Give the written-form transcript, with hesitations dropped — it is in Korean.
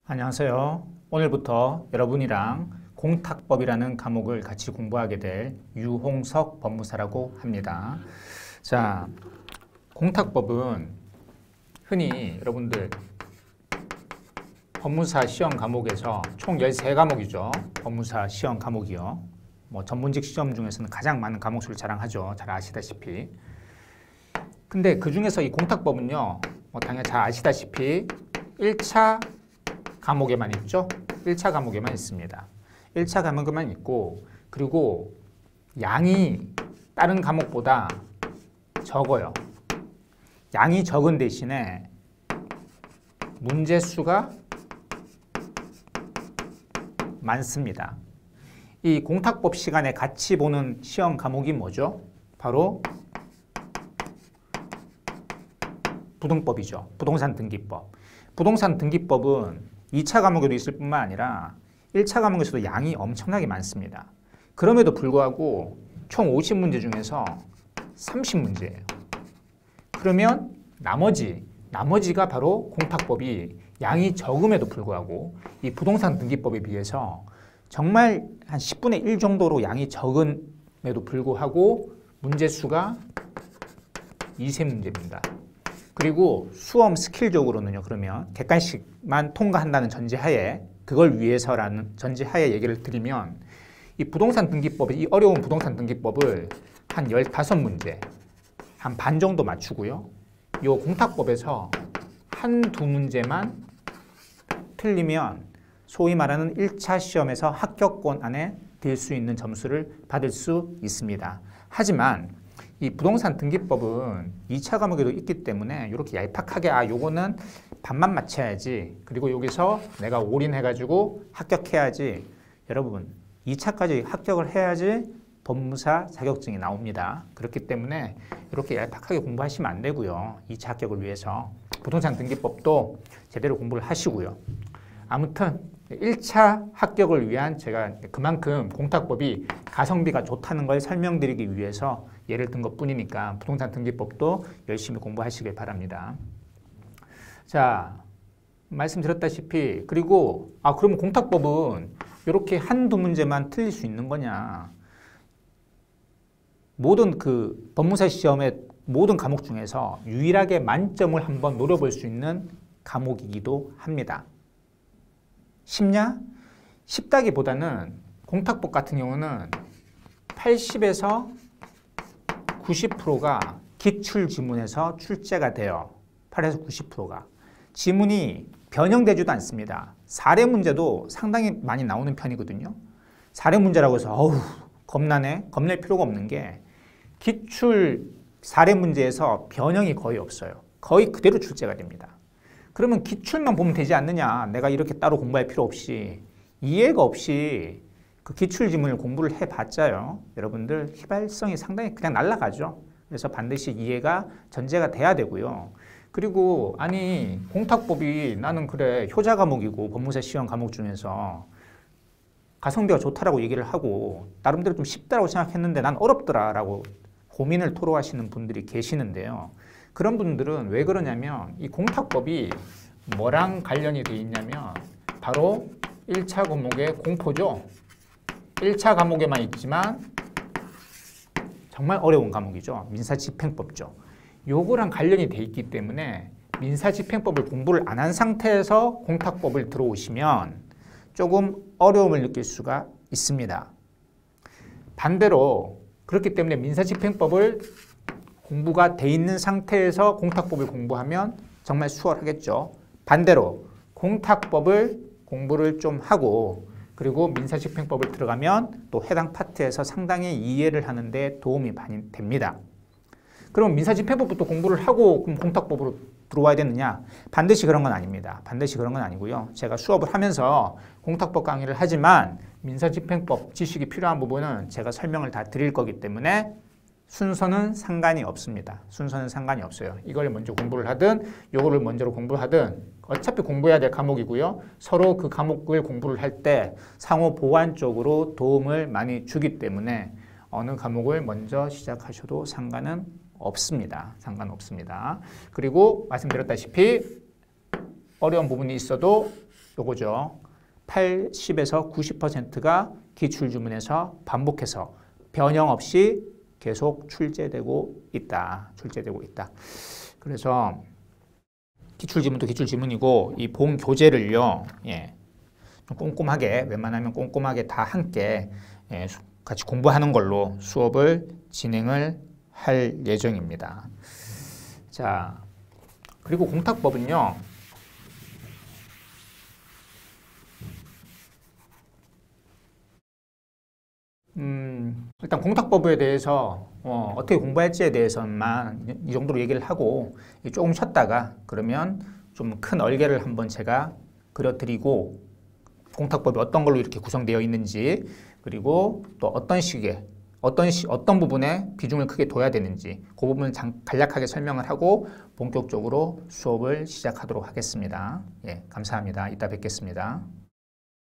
안녕하세요. 오늘부터 여러분이랑 공탁법이라는 과목을 같이 공부하게 될 유홍석 법무사라고 합니다. 자, 공탁법은 흔히 여러분들 법무사 시험 과목에서 총 13과목이죠. 법무사 시험 과목이요. 전문직 시험 중에서는 가장 많은 과목 수를 자랑하죠. 잘 아시다시피. 근데 그 중에서 이 공탁법은요, 당연히 잘 아시다시피 1차 과목에만 있죠. 1차 과목에만 있습니다. 1차 과목에만 있고, 그리고 양이 다른 과목보다 적어요. 양이 적은 대신에 문제 수가 많습니다. 이 공탁법 시간에 같이 보는 시험 과목이 뭐죠? 바로 부등법이죠. 부동산 등기법. 부동산 등기법은 2차 과목에도 있을 뿐만 아니라 1차 과목에서도 양이 엄청나게 많습니다. 그럼에도 불구하고 총 50문제 중에서 30문제예요. 그러면 나머지가 바로 공탁법이 양이 적음에도 불구하고 이 부동산 등기법에 비해서 정말 한 10분의 1 정도로 양이 적음에도 불구하고 문제 수가 20문제입니다. 그리고 수험 스킬적으로는요, 그러면 객관식만 통과한다는 전제하에, 그걸 위해서라는 전제하에 얘기를 드리면, 이 부동산 등기법, 이 어려운 부동산 등기법을 한 15문제, 한 반 정도 맞추고요. 이 공탁법에서 한두 문제만 틀리면 소위 말하는 1차 시험에서 합격권 안에 들 수 있는 점수를 받을 수 있습니다. 하지만 이 부동산 등기법은 2차 과목에도 있기 때문에 이렇게 얄팍하게 요거는 반만 맞춰야지, 그리고 여기서 내가 올인해가지고 합격해야지. 여러분, 2차까지 합격을 해야지 법무사 자격증이 나옵니다. 그렇기 때문에 이렇게 얄팍하게 공부하시면 안 되고요. 2차 합격을 위해서 부동산 등기법도 제대로 공부를 하시고요. 아무튼 1차 합격을 위한, 제가 그만큼 공탁법이 가성비가 좋다는 걸 설명드리기 위해서 예를 든 것뿐이니까 부동산 등기법도 열심히 공부하시길 바랍니다. 자, 말씀드렸다시피, 그리고 그러면 공탁법은 이렇게 한두 문제만 틀릴 수 있는 거냐? 모든 그 법무사 시험의 모든 과목 중에서 유일하게 만점을 한번 노려볼 수 있는 과목이기도 합니다. 쉽냐? 쉽다기보다는 공탁법 같은 경우는 80에서 90%가 기출지문에서 출제가 돼요. 8에서 90%가. 지문이 변형되지도 않습니다. 사례 문제도 상당히 많이 나오는 편이거든요. 사례 문제라고 해서 겁나네? 겁낼 필요가 없는 게, 기출 사례 문제에서 변형이 거의 없어요. 거의 그대로 출제가 됩니다. 그러면 기출만 보면 되지 않느냐? 내가 이렇게 따로 공부할 필요 없이, 이해가 없이 그 기출 지문을 공부를 해봤자요, 여러분들 휘발성이 상당히 그냥 날아가죠. 그래서 반드시 이해가 전제가 돼야 되고요. 그리고 공탁법이 나는 그래 효자 과목이고 법무사 시험 과목 중에서 가성비가 좋다라고 얘기를 하고 나름대로 좀 쉽다라고 생각했는데 난 어렵더라라고 고민을 토로하시는 분들이 계시는데요. 그런 분들은 왜 그러냐면 이 공탁법이 뭐랑 관련이 돼 있냐면 바로 1차 과목의 공포죠. 1차 과목에만 있지만 정말 어려운 과목이죠. 민사집행법죠. 요거랑 관련이 돼 있기 때문에 민사집행법을 공부를 안 한 상태에서 공탁법을 들어오시면 조금 어려움을 느낄 수가 있습니다. 반대로 그렇기 때문에 민사집행법을 공부가 돼 있는 상태에서 공탁법을 공부하면 정말 수월하겠죠. 반대로 공탁법을 공부를 좀 하고 그리고 민사집행법을 들어가면 또 해당 파트에서 상당히 이해를 하는데 도움이 많이 됩니다. 그럼 민사집행법부터 공부를 하고 그럼 공탁법으로 들어와야 되느냐? 반드시 그런 건 아닙니다. 반드시 그런 건 아니고요. 제가 수업을 하면서 공탁법 강의를 하지만 민사집행법 지식이 필요한 부분은 제가 설명을 다 드릴 거기 때문에 순서는 상관이 없습니다. 순서는 상관이 없어요. 이걸 먼저 공부를 하든 요거를 먼저 공부를 하든 어차피 공부해야 될 과목이고요. 서로 그 과목을 공부를 할 때 상호 보완적으로 도움을 많이 주기 때문에 어느 과목을 먼저 시작하셔도 상관은 없습니다. 상관없습니다. 그리고 말씀드렸다시피 어려운 부분이 있어도 요거죠. 80에서 90%가 기출지문에서 반복해서 변형 없이 계속 출제되고 있다. 그래서 기출지문도 기출지문이고 이 본교재를요. 좀 꼼꼼하게 웬만하면 꼼꼼하게 다 함께 같이 공부하는 걸로 수업을 진행을 할 예정입니다. 자, 그리고 공탁법은요. 일단 공탁법에 대해서 어떻게 공부할지에 대해서만 이 정도로 얘기를 하고 조금 쉬었다가 그러면 좀 큰 얼개를 한번 제가 그려드리고 공탁법이 어떤 걸로 이렇게 구성되어 있는지 그리고 또 어떤 시기에 어떤 부분에 비중을 크게 둬야 되는지 그 부분을 간략하게 설명을 하고 본격적으로 수업을 시작하도록 하겠습니다. 예, 감사합니다. 이따 뵙겠습니다.